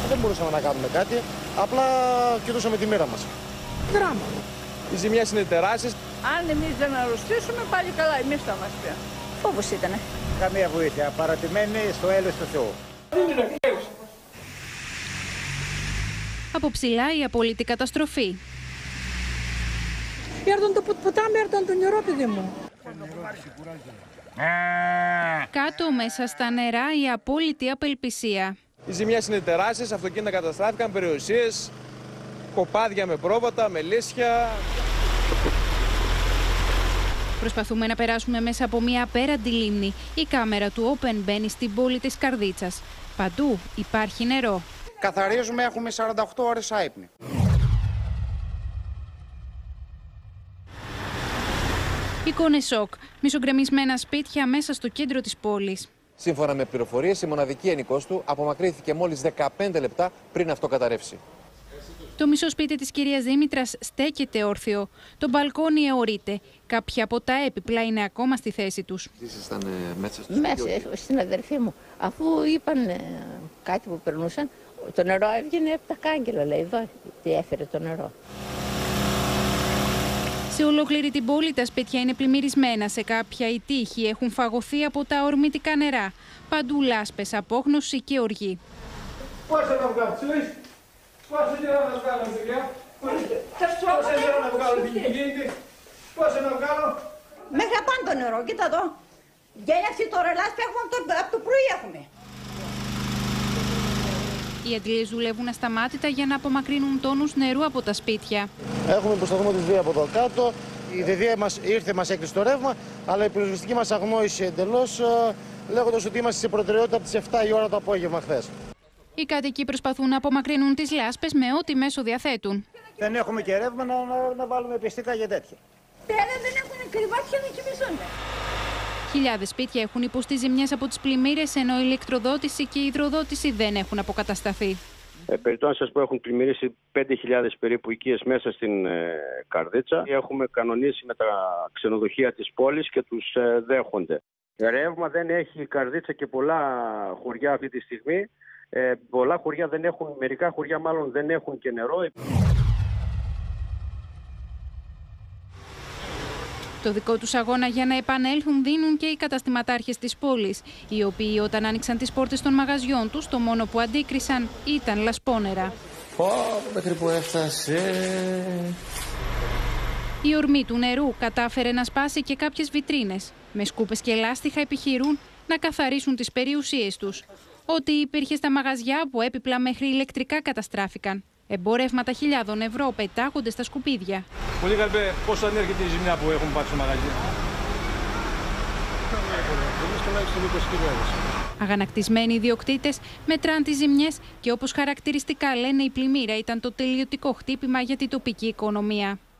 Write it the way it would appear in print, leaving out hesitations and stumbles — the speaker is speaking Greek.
Δεν μπορούσαμε να κάνουμε κάτι, απλά κοιτούσαμε τη μοίρα μας. Δράμα. Οι ζημιές είναι τεράστιες. Αν εμείς δεν αρρωστήσουμε, πάλι καλά, εμείς θα είμαστε. Φόβος ήτανε. Καμία βοήθεια, παρατημένη στο έλεος του Θεού. Από ψηλά η απόλυτη καταστροφή. Έρθαν το ποτάμι, έρθαν το νερό, παιδί μου. Κάτω μέσα στα νερά η απόλυτη απελπισία. Οι ζημιές είναι τεράστιες, αυτοκίνητα καταστράφηκαν, περιουσίες, κοπάδια με πρόβατα, με λύσια. Προσπαθούμε να περάσουμε μέσα από μια απέραντη λίμνη. Η κάμερα του Open μπαίνει στην πόλη της Καρδίτσας. Παντού υπάρχει νερό. Καθαρίζουμε, έχουμε 48 ώρες άυπνη. Εικόνες σοκ. Μισογκρεμισμένα σπίτια μέσα στο κέντρο της πόλης. Σύμφωνα με πληροφορίες, η μοναδική ενοικός του απομακρύνθηκε μόλις 15 λεπτά πριν αυτό καταρρεύσει. Το μισό σπίτι της κυρίας Δήμητρας στέκεται όρθιο. Το μπαλκόνι αιωρείται. Κάποια από τα έπιπλα είναι ακόμα στη θέση τους. Ήσασταν μέσα στο Μέσα στην αδερφή μου. Αφού είπαν κάτι που περνούσαν, το νερό έβγαινε από τα κάγκελα, λέει, εδώ τι έφερε το νερό. Σε ολόκληρη την πόλη τα σπίτια είναι πλημμυρισμένα. Σε κάποια οι τείχοι έχουν φαγωθεί από τα ορμητικά νερά. Παντού λάσπες, απόγνωση και οργή. Πόσα να βγάλω, ξέρεις, πόσα καιρό να βγάλω, παιδιά, πόσα καιρό να βγάλω την γίνεται, πόσα να βγάλω. Μέχρι απάνω το νερό, κοίτα εδώ. Γέλιαψε τώρα λάσπη, έχουμε από το πρωί έχουμε. Οι αντλίες δουλεύουν ασταμάτητα για να απομακρύνουν τόνους νερού από τα σπίτια. Έχουμε υποσταθμό της ΔΕΗ από εδώ κάτω. Η ΔΕΗ μας ήρθε, μας έκλεισε το ρεύμα, αλλά η πυροσβεστική μας αγνόησε εντελώς, λέγοντας ότι είμαστε σε προτεραιότητα από τις 7 η ώρα το απόγευμα χθες. Οι κάτοικοι προσπαθούν να απομακρύνουν τις λάσπες με ό,τι μέσο διαθέτουν. Δεν έχουμε και ρεύμα να βάλουμε πιστικά για τέτοια. Πέρα δεν έχουν κρεβάτια να κοιμηθούν. Χιλιάδες σπίτια έχουν υποστεί ζημιές από τις πλημμύρες, ενώ η ηλεκτροδότηση και η υδροδότηση δεν έχουν αποκατασταθεί. Περιττώ να σας πω, έχουν πλημμυρίσει 5.000 περίπου οικίες μέσα στην Καρδίτσα. Έχουμε κανονίσει με τα ξενοδοχεία της πόλης και τους δέχονται. Ρεύμα δεν έχει η Καρδίτσα και πολλά χωριά αυτή τη στιγμή. Πολλά χωριά δεν έχουν, μερικά χωριά μάλλον δεν έχουν και νερό. Το δικό τους αγώνα για να επανέλθουν δίνουν και οι καταστηματάρχες της πόλης, οι οποίοι όταν άνοιξαν τις πόρτες των μαγαζιών τους, το μόνο που αντίκρισαν ήταν λασπόνερα. Μέχρι που έφτασε. Η ορμή του νερού κατάφερε να σπάσει και κάποιες βιτρίνες. Με σκούπες και λάστιχα επιχειρούν να καθαρίσουν τις περιουσίες τους. Ό,τι υπήρχε στα μαγαζιά από έπιπλα μέχρι ηλεκτρικά καταστράφηκαν. Εμπορεύματα χιλιάδων ευρώ πετάγονται στα σκουπίδια. Πολύ καλή, πόσο ανέρχεται η ζημιά που έχουν πάρει στο μαγαζί. Αγανακτισμένοι ιδιοκτήτες μετράν τις ζημιές και όπως χαρακτηριστικά λένε η πλημμύρα ήταν το τελειωτικό χτύπημα για την τοπική οικονομία.